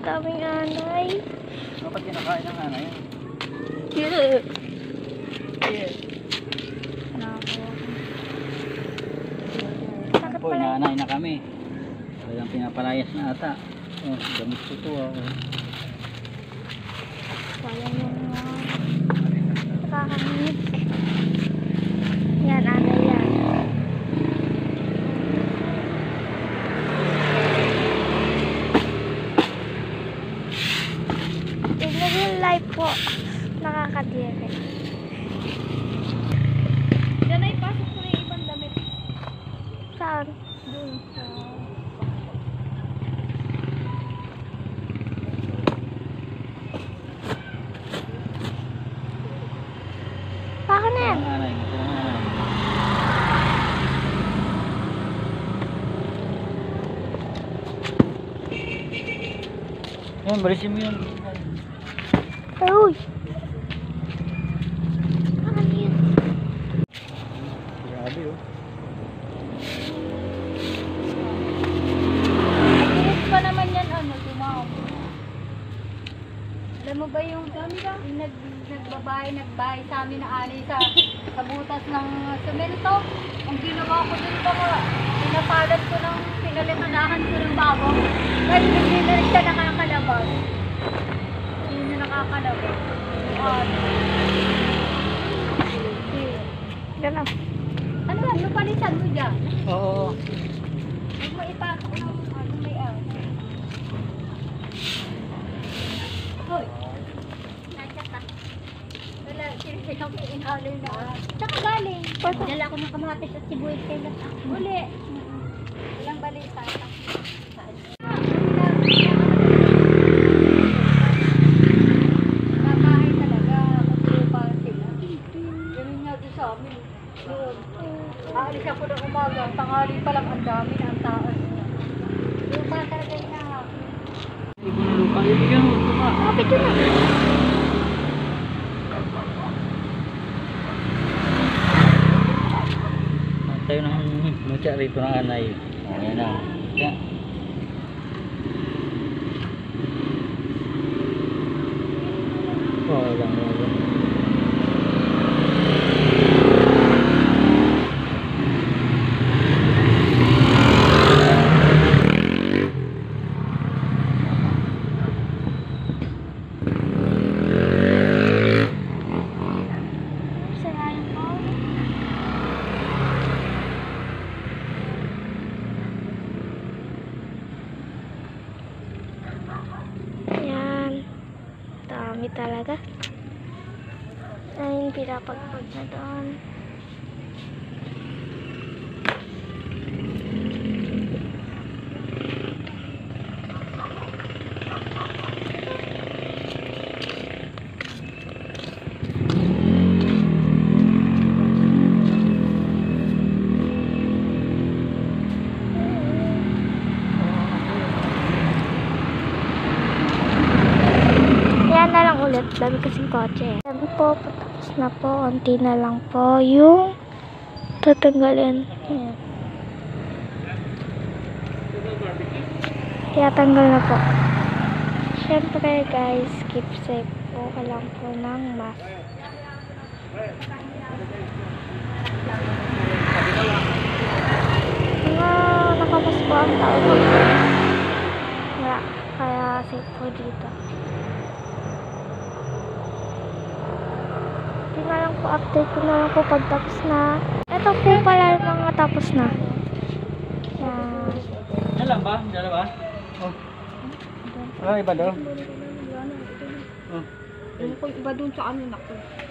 daming anay. Dapat kinakain ng anay. Yeah. Sakit Po, pala. inaanay na kami. Talagang pinapalayas na ata. Oh, gamit ko to. Sayang yung nakakangit. Yan, anay yan. In real life po, nakakadiri. Diyan ay pasok ko na yung ibang damit. Saan? Doon sa... Baka na yan. Ang anay. Ito ang anay. Yan, balisin mo yun. Uy! Ano yun? Grabe oh. Ayos pa naman yan, ano, tumawag. Alam mo ba yung nagbahay sa amin na ani sa butas ng semento? Ang ginawa ko dun pa pinapalat ko ng pinalitanahan ko ng babong. Kahit hindi na rin siya nakakalabas. Hindi na nakakalabas. Ganun. Ano ba? Lupalisan mo dyan? Oo. Huwag mo ipasok ng ano may Hoy! Nandiyan ka. Wala, sinasayaw ko inhalay na. Saan ka galing? Dala ko ng kamatis at sibuyas kay Lata. Uli. Walang balita. Babahay talaga. Maglupa sila. Ganun nga doon sa amin. Doon. Aalis ako ng umaga. Tanghali pa lang ang dami na ang taas. Lupa talaga yung nahapin. Lupa, ibigyan mo. Lupa. Kapit yun na. Tayo ng mutya rito ng anay. O, yan na. Yan. Oh, lang. Sarayan ko. Yan. Dami talaga. Ayun, pinapagpag na doon. Yan na lang ulit. Dami kasing kotse. Sabi po, patapos na po. Unti na lang po yung tatanggalin. Yan. Kaya tanggal na po. Siyempre guys, keep safe po. Kailangan po ng mask. Mga nakamas po ang tao po. Wala. Kaya safe po dito. Tingnan lang po, update ko na lang po pag tapos na. Ito po pala yung mga tapos na. Yan. Yan lang ba? Yan lang ba? Oh. Wala iba daw. Oh. Yung iba doon sa ano, naku.